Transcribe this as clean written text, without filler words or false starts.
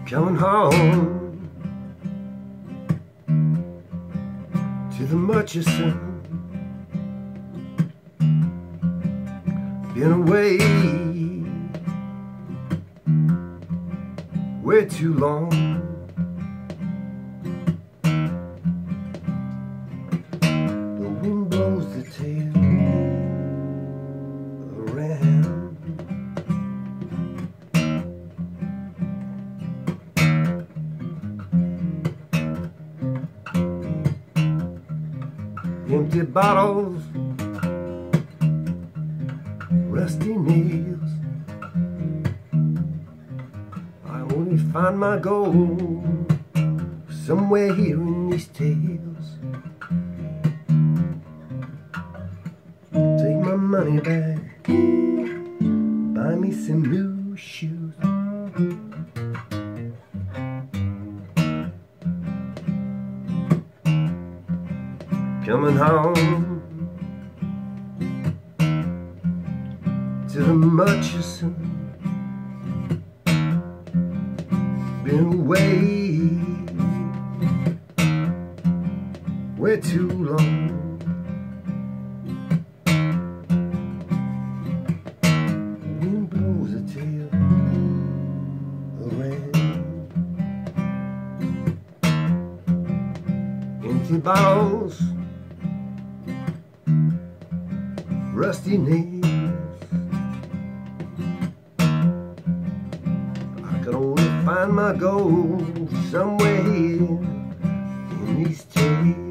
Coming home to the Murchison. Been away way too long. The wind blows the tail around. Empty bottles, rusty nails. I only find my gold somewhere here in these tales. Take my money back, buy me some new shoes. Coming home to the Murchison. Been away way too long. Wind blows a tail around. Empty bottles, rusty nails. I can only find my gold somewhere here in these tales.